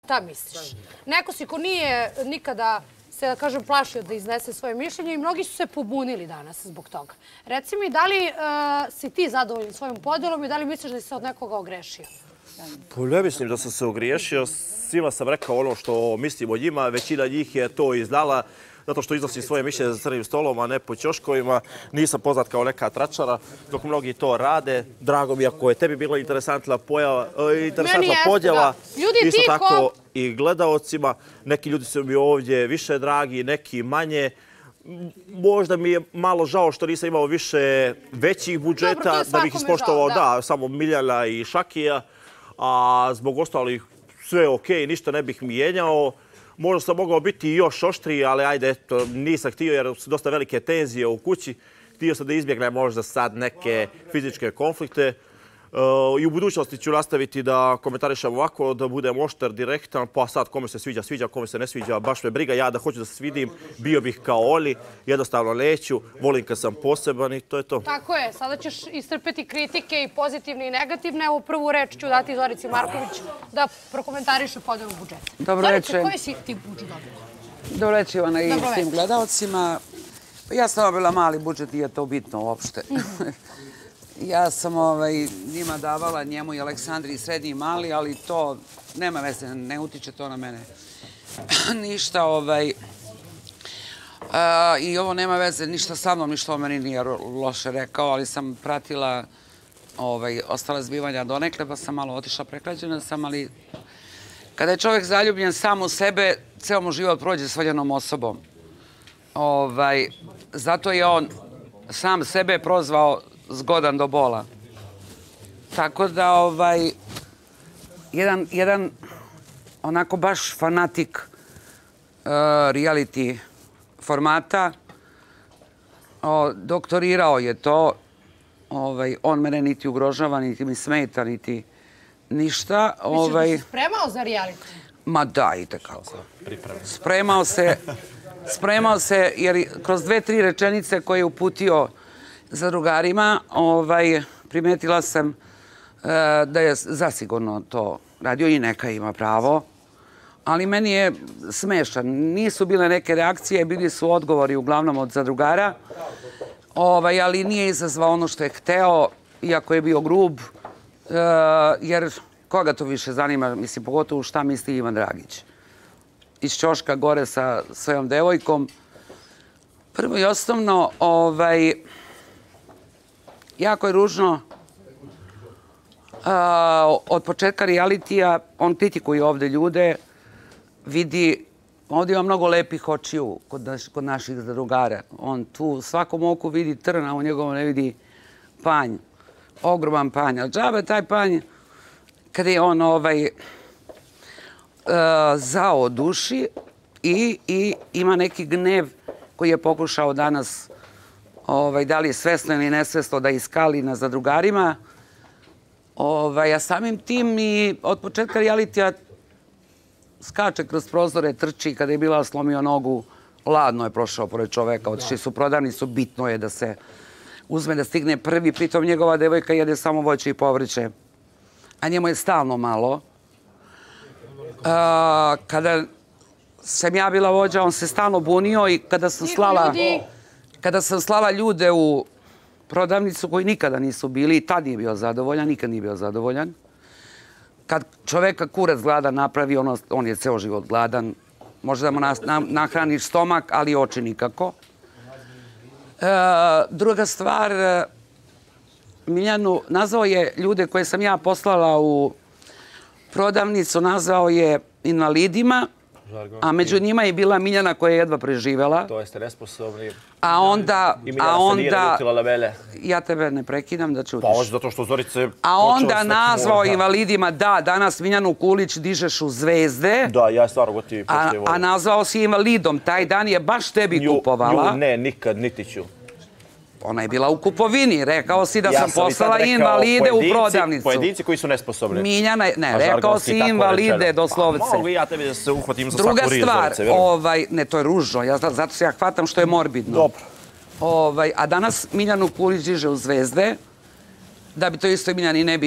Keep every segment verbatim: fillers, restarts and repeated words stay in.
Šta misliš? Neko si ko nije nikada se, da kažem, plašio da iznese svoje mišljenje i mnogi su se pobunili danas zbog toga. Reci mi, da li si ti zadovoljan svojom podelom i da li misliš da si se od nekoga ogrešio? Pa ne mislim da sam se ogriješio. Svima sam rekao ono što mislim o njima. Većina njih je to i znala zato što iznosim svoje mišljenje za crnim stolom, a ne po ćoškovima. Nisam poznat kao neka tračara, dok mnogi to rade. Drago mi ako je tebi bila interesantna podjela. Isto tako i gledaocima. Neki ljudi su mi ovdje više dragi, neki manje. Možda mi je malo žao što nisam imao više većih budžeta, da bih ispoštovao, da, samo Miljana i Šakija. A zbog ostalih sve je okej, ništa ne bih mijenjao. Možda sam mogao biti još oštriji, ali ajde, eto, nisam htio jer su dosta velike tenzije u kući. Htio sam da izbjegnem možda sad neke fizičke konflikte. I u budućnosti ću nastaviti da komentarišem ovako, da budem oštar, direktan, pa sad kome se sviđa, sviđa, kome se ne sviđa, baš me briga. Ja da hoću da se svidim, bio bih kao oni, jednostavno neću, volim kad sam poseban i to je to. Tako je, sada ćeš istrpeti kritike i pozitivne i negativne. Evo prvu reč ću dati Zorici Marković da prokomentariše podelu budžeta. Dobro reče. Zorice, koji si ti budžet dobila? Dobro reče Ivana i svim gledalcima. Ja sam dobila mali budžet i je to bitno uopšte. Ja sam njima davala, njemu i Aleksandri, srednji i mali, ali to nema veze, ne utiče to na mene. Ništa, i ovo nema veze, ništa sa mnom, ništa o meni nije loše rekao, ali sam pratila ostale zbivanja donekle, pa sam malo otišla, prekrađena sam, ali kada je čovjek zaljubljen sam u sebe, ceo mu život prođe s voljenom osobom. Zato je on sam sebe prozvao zgodan do bola. Tako da, jedan onako baš fanatik reality formata doktorirao je to. On mene niti ugrožava, niti mi smeta, niti ništa. Misliš da si spremao za reality? Ma da, i tekako. Spremao se, spremao se, jer kroz dve, tri rečenice koje je uputio za drugarima, primetila sam da je zasigurno to radio i neka ima pravo, ali meni je smešan. Nisu bile neke reakcije, bili su odgovori uglavnom od zadrugara, ali nije izazvao ono što je hteo, iako je bio grub, jer koga to više zanima, mislim, pogotovo šta misli Ivan Dragić. Iz ćoška gore sa svojom devojkom. Prvo i osnovno, jako je ružno. Od početka realitija, on kritikuje ovde ljude, vidi, ovdje ima mnogo lepih očiju kod naših zadrugara. On tu svakom oku vidi trna, u njegovom ne vidi panj, ogroman panj. Ali džabe taj panj, kada je on zao duši i ima neki gnev koji je pokušao danas, da li je svesno ili nesvesno, da iskali na zadrugarima. A samim tim i od početka realitija skače kroz prozore, trči. Kada je bila slomio nogu, ladno je prošao pored čoveka. Otišli su prodavnicu, bitno je da se uzme da stigne prvi. Pritom njegova devojka jede samo voće i povrće, a njemu je stalno malo. Kada sam ja bila vođa, on se stalno bunio i kada sam slala... Kada sam slala ljude u prodavnicu koji nikada nisu bili, i tad nije bio zadovoljan, nikad nije bio zadovoljan. Kad čoveka kurac gladan napravi, on je ceo život gladan. Može da mu nahraniš stomak, ali oči nikako. Druga stvar, Miljanu nazvao je ljude koje sam ja poslala u prodavnicu, nazvao je invalidima, a među njima je bila Miljana koja je jedva preživela. To jeste nesposobni. A onda... I Miljana se nije naljutila na mene. Ja tebe ne prekidam da ćutiš. Pa ovo zato što Zorice... A onda nazvao invalidima, da, danas Miljanu Kulić dižeš u zvezde. Da, ja stvarno gotivi poštevo. A nazvao si invalidom. Taj dan je baš tebi kupovala. Nju ne, nikad, niti ću. Ona je bila u kupovini. Rekao si da sam poslala invalide u prodavnicu. Pojedinci koji su nesposobni. Miljana, ne, rekao si invalide, doslovce. Mogu i ja tebi da se uhvatim za svaku riječ, Zorice. Druga stvar, ne, to je ružno, zato se ja hvatam što je morbidno. Dobro. A danas Miljanu Kulić diže u zvezde, da bi to isto Miljani ne bi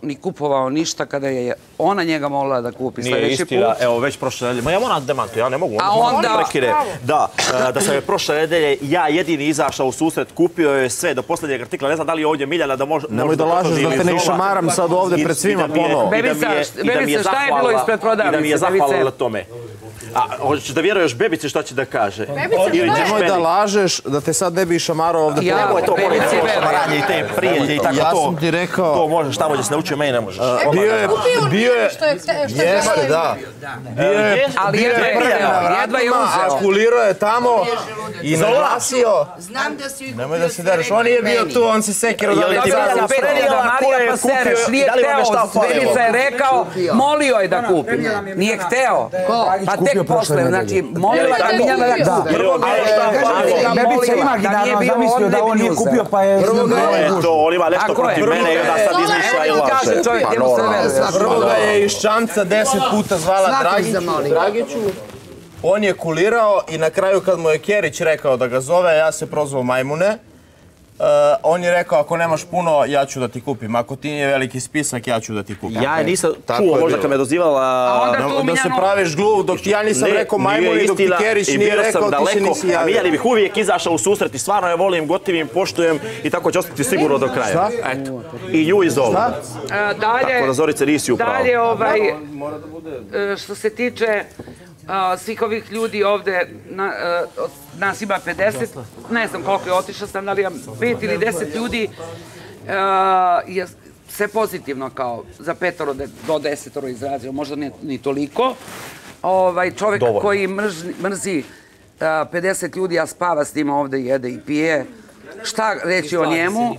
ni kupovao ništa kada je ona njega molila da kupi Nije sljedeći istina, put. evo već prošle nedelje, ma ja moram demantu, ja ne mogu, A moram onda- da prekine. Da, e, da sam je prošle nedelje ja jedini izašao u susret, kupio je sve do posljednjeg artikla, ne znam da li je ovdje Miljana da može... Nemoj da lažeš da te ne išamaram sad ovdje pred svima ponovo. Bebica, Bebica, šta je bilo ispred prodavnice, I da mi je Bebice? zahvala na tome. A hoćeš da vjeruješ Bebici šta će da kaže? Bebice, Ili šta je? ćeš Nemoj da meni? lažeš da te sad ne bi išamarao ovdje Ja- ponovo. Evo je to, molim, Bebici to verujem. šamaranje i te prijatelje i tako Ja to. sam ti rekao- To možeš, tamo gdje se naučio, meni ne možeš. Bio je, Kupio bio je, što je hte- što je jeste, htjela da. Bio je, Ali bio jedva je je prvi uzeo, na jedva je vratima, uzeo. a kulirao je tamo i naglasio. Znam da si ih Nemoj da se deriš, on nije bio tu, on se sekirao da Jel li ti ti Bebica sada prenijela Marija, ko Marija je pa kupio sereš, i nije da li vam je šta hteo, falilo? Bebica je rekao, molio je da kupi. Nije hteo. Pa tek posle, znači, molila ga Miljana da kupi. Prvo ga je šta falilo. Bebica imaginarno zamislio da on nije kupio, pa je... To je to, on ima nešto Tako je. protiv mene i onda sad izmišlja i Evo ti kaže laže. čovjek, njemu se veruje. Prvo ga je iz Šamca deset puta zvala Svakog Dragiću, zamoli. Dragiću. On je kulirao i na kraju kad mu je Kjerić rekao da ga zove, ja se prozvao Majmune. Uh, on je rekao, ako nemaš puno, ja ću da ti kupim. Ako ti nije veliki spisak, ja ću da ti kupim. Ja je nisam Tako čuo, je možda bilo. kad me dozivala... A onda tu Da, da se Miljano- praviš gluv, dok ti ja nisam Ne, rekao nije Majmuni, dok ti istina Kjerić i nije bio rekao, sam ti se daleko, nisi a javio. Miljani bih uvijek izašao u susret i stvarno je volim, gotivim, poštujem i tako će ostati sigurno do kraja. Šta? Eto. I nju iz ovoga. A, dalje, Tako da Zorice nisi upravo. dalje ovaj, e, što se tiče a, svih ovih ljudi ovde, na, e, od nas ima pedeset, ne znam koliko je otišao sam, da li imam pet ili deset ljudi, e, je sve pozitivno kao za petoro de- do desetoro izrazio, možda ne, ni toliko. Ovaj, čovjek Dovoljno. koji mrzi, mrzi a, pedeset ljudi, a spava s njima ovde, jede i pije, šta reći o njemu?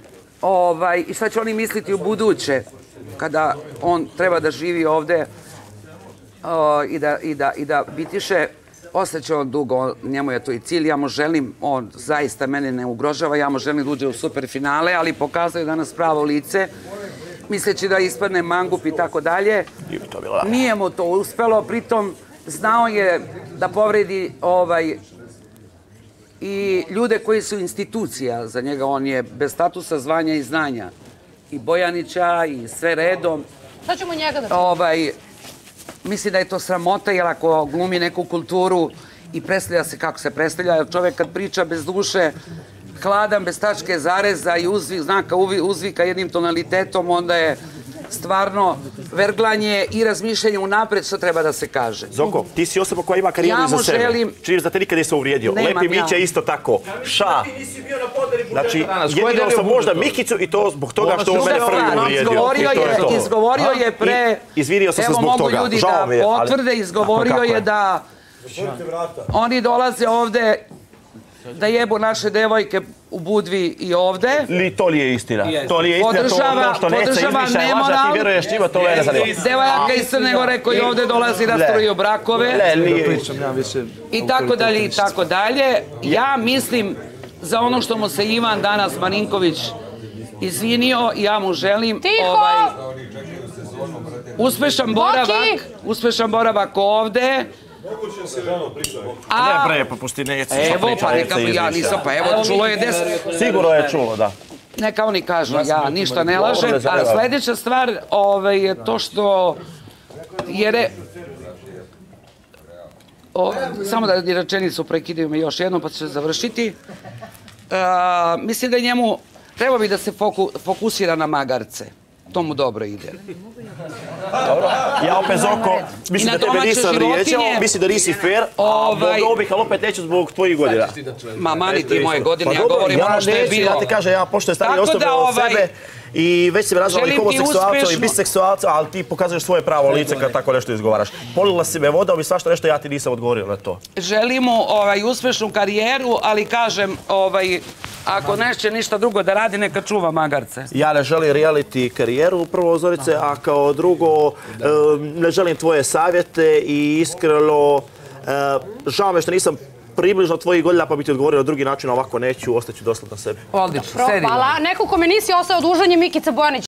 Ovaj, i šta će oni misliti u buduće kada on treba da živi ovde o, i, da, i, da, i da bitiše. Ostaće on dugo, on- njemu je to i cilj, ja mu želim, on zaista mene ne ugrožava, ja mu želim da uđe u superfinale, ali pokazuje danas pravo lice, misleći da ispadne mangup i tako dalje. I to je bilo da. Nije mu to uspelo, pritom znao je da povredi ovaj, i ljude koji su institucija za njega. On je bez statusa, zvanja i znanja. I Bojanića i sve redom. Šta ćemo njega da... Ovaj, mislim da je to sramota, jer ako glumi neku kulturu i predstavlja se kako se predstavlja, jer čovjek kad priča bez duše, hladan, bez tačke zareza i uzvik, znaka uvi- uzvika jednim tonalitetom, onda je stvarno verglanje i razmišljanje unapred što treba da se kaže. Zoko, ti si osoba koja ima karijeru Ja iza mu sebe. želim- Čini da te nikad nisam uvrijedio. Nemam Lepi ja. Mića isto tako. Ša. Znači, danas? Ko je jedino delio sam budžet možda ovdje? Mikicu i to zbog toga što on Druga mene prvi stvar, uvrijedio. izgovorio I to je, to. izgovorio je pre... I izvinio sam se Evo, zbog mogu toga. ljudi Žao da mi je, ali- potvrde, izgovorio Kako je je? da oni dolaze ovde da jebu naše devojke u Budvi i ovde. Li to li je istina? To li je istina, to Podržava- ono što neće podržava izmišlja i laže, a nemoral. ti vjeruješ njima, to mene zanima. Devojaka iz Crne Gore koji ovde dolazi da stroju brakove. Ne, nije. I tako dalje, i tako dalje. Ja mislim za ono što mu se Ivan danas Marinković izvinio, ja mu želim Tiho! ovaj, uspešan boravak, Boki! uspešan boravak ovde. Ne A, bre, pa pusti, neće. evo, pa neka, ja nisam, pa evo, čulo je deset. Sigurno je čulo, da. Neka oni kažu, ja ništa ne lažem. A sljedeća stvar ovaj, je to što je re... O, samo da rečenicu prekidaju me još jednom pa će završiti. A, mislim da njemu treba bi da se foku, fokusira na magarce. To mu dobro ide. Ja opet, Zoko, mislim I na da tebe domaće nisam životinje. vrijeđao, mislim da nisi fair, a Ovaj- mogao bih, ali opet neću zbog tvojih godina. Ma mani ti moje godine, Pa ja dobro, govorim ja ono što je neću, bilo. ja ti kažem, ja poštujem starije Tako osobe da, od ovaj, sebe i već si me nazvali želim ti homoseksualca i uspešno- biseksualca, ali ti pokazuješ svoje pravo lice kad tako nešto izgovaraš. Polila si me vodom i svašta nešto, ja ti nisam odgovorio na to. Želim mu ovaj, uspešnu karijeru, ali kažem, ovaj, ako neće ništa drugo da radi, neka čuva magarce. Ja ne želim reality karijeru, prvo, Zorice, a kao drugo, e, ne želim tvoje savjete i iskreno, e, žao me što nisam približno tvojih godina, pa bi ti odgovorio na drugi način, ovako neću, ostaću doslovno sebi. Odlično, sedi. Hvala. Neko kome nisi ostao dužan je Mikica Bojanić.